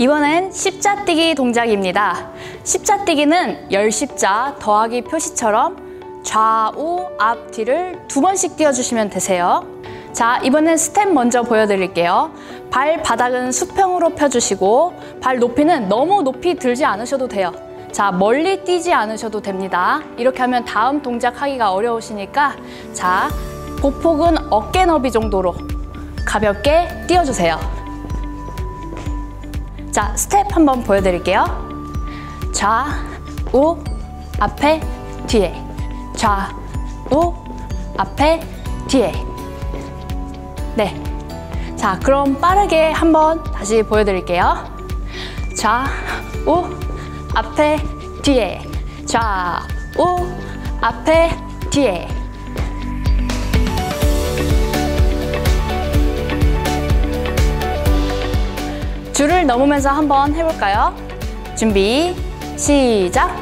이번엔 십자뛰기 동작입니다. 십자뛰기는 열십자 더하기 표시처럼 좌우, 앞, 뒤를 2번씩 띄워주시면 되세요. 자, 이번엔 스텝 먼저 보여드릴게요. 발바닥은 수평으로 펴주시고 발 높이는 너무 높이 들지 않으셔도 돼요. 자, 멀리 뛰지 않으셔도 됩니다. 이렇게 하면 다음 동작 하기가 어려우시니까 자, 보폭은 어깨 너비 정도로 가볍게 띄워주세요. 자, 스텝 한번 보여드릴게요. 좌우, 앞에, 뒤에. 좌우, 앞에, 뒤에. 네. 자, 그럼 빠르게 한번 다시 보여드릴게요. 좌우, 앞에, 뒤에. 좌우, 앞에, 뒤에. 줄을 넘으면서 한번 해볼까요? 준비, 시작!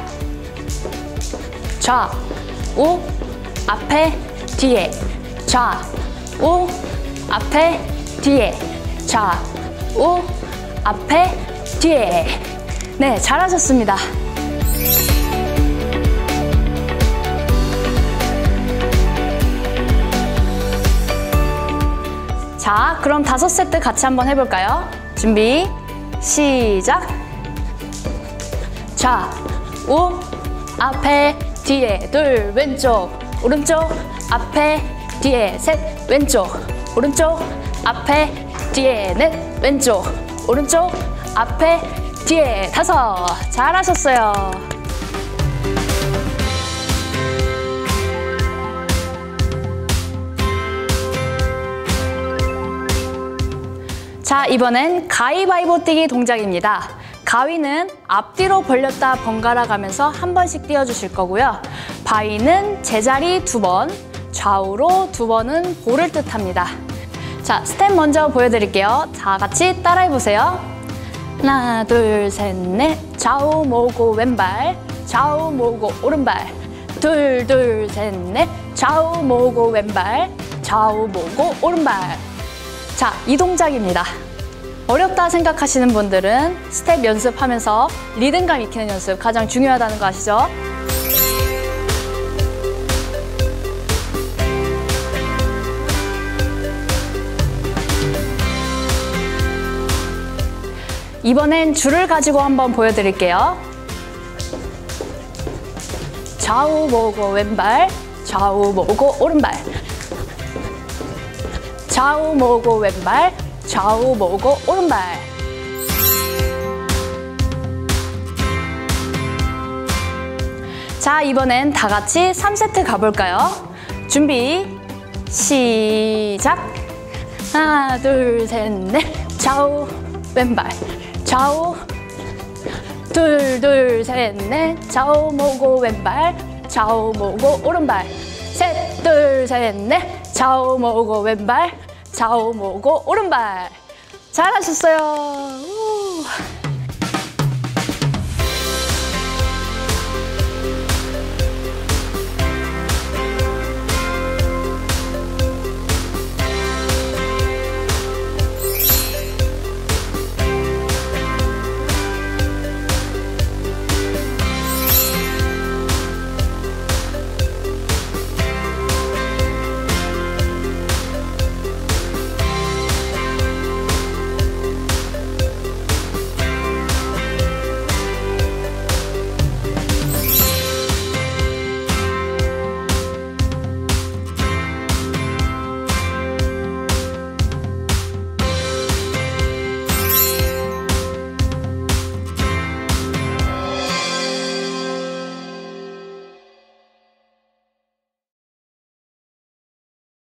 좌우, 앞에, 뒤에. 좌우, 앞에, 뒤에. 좌우, 앞에, 뒤에. 네, 잘하셨습니다. 자, 그럼 5세트 같이 한번 해볼까요? 준비, 시작! 좌우, 앞에, 뒤에. 둘, 왼쪽, 오른쪽, 앞에, 뒤에. 셋, 왼쪽, 오른쪽, 앞에, 뒤에. 넷, 왼쪽, 오른쪽, 앞에, 뒤에. 5. 잘하셨어요. 자, 이번엔 가위바위보 뛰기 동작입니다. 가위는 앞뒤로 벌렸다 번갈아 가면서 한 번씩 띄워주실 거고요. 바위는 제자리 2번, 좌우로 2번은 볼을 뜻합니다. 자, 스텝 먼저 보여드릴게요. 다 같이 따라해보세요. 하나, 둘, 셋, 넷. 좌우 모으고 왼발, 좌우 모으고 오른발. 둘, 둘, 셋, 넷. 좌우 모으고 왼발, 좌우 모으고 오른발. 자, 이 동작입니다. 어렵다 생각하시는 분들은 스텝 연습하면서 리듬감 익히는 연습 가장 중요하다는 거 아시죠? 이번엔 줄을 가지고 한번 보여드릴게요. 좌우 모으고 왼발, 좌우 모으고 오른발. 좌우 모으고 왼발, 좌우 모으고 오른발. 자, 이번엔 다 같이 3세트 가볼까요? 준비, 시작! 하나, 둘, 셋, 넷. 좌우, 왼발, 좌우. 둘, 둘, 셋, 넷. 좌우 모으고 왼발, 좌우 모으고 오른발. 셋, 둘, 셋, 넷. 좌우 모으고 왼발, 좌우 모으고 오른발. 잘하셨어요.